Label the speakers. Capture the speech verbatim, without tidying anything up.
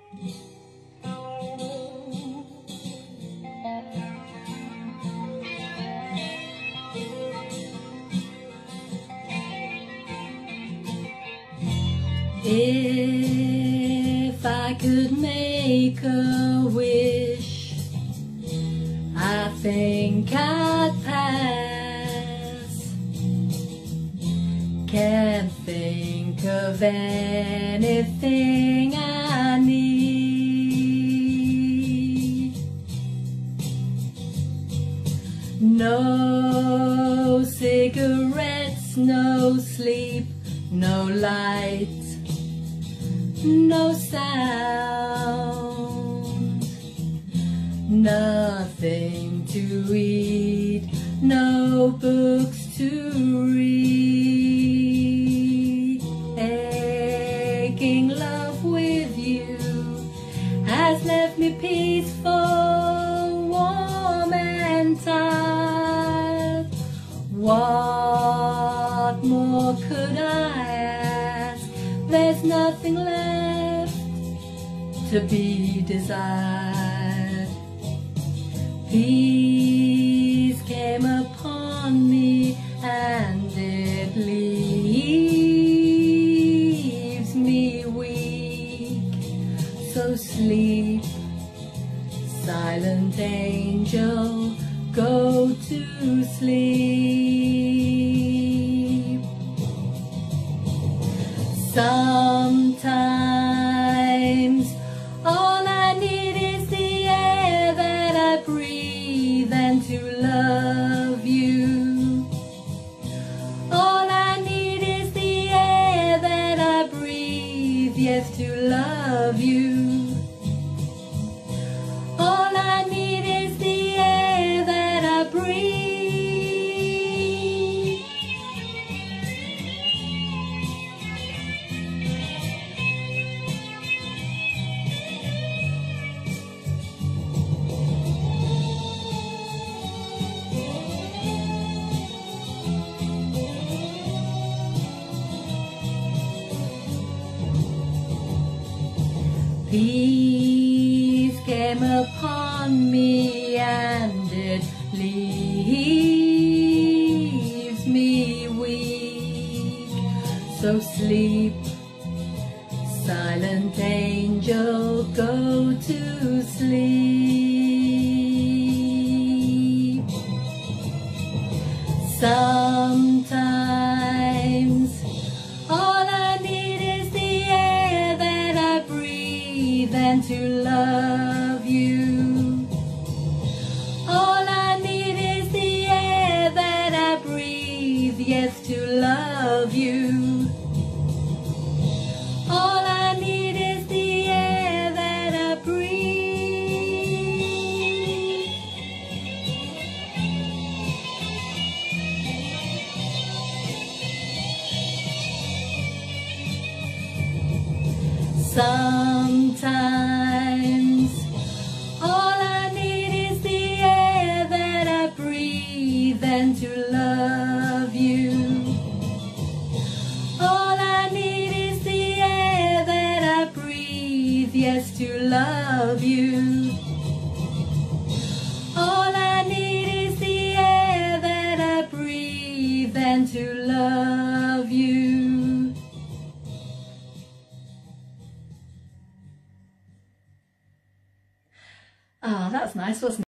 Speaker 1: If I could make a wish, I think I'd pass. Can't think of anything I need. No cigarettes, no sleep, no light, no sound, nothing to eat, no books to read. Aching love with you has left me peaceful, warm and tired. What more could I ask? There's nothing left to be desired. Peace came upon me and it leaves me weak. So sleep, silent angel, go to sleep. Sometimes all I need is the air that I breathe and to love you. All I need is the air that I breathe, yes, to love you. All I need is the air that I breathe. Peace came upon me and it leaves me weak. So sleep, silent angel, go to sleep. Sometimes all I need is the air that I breathe and to love you. All I need is the air that I breathe, yes, to love you. All I need is the air that I breathe. Sometimes all I need is the air that I breathe and to love you. All I need is the air that I breathe, yes, to love you. All I need is the air that I breathe and to love you. Ah, that's nice, wasn't it?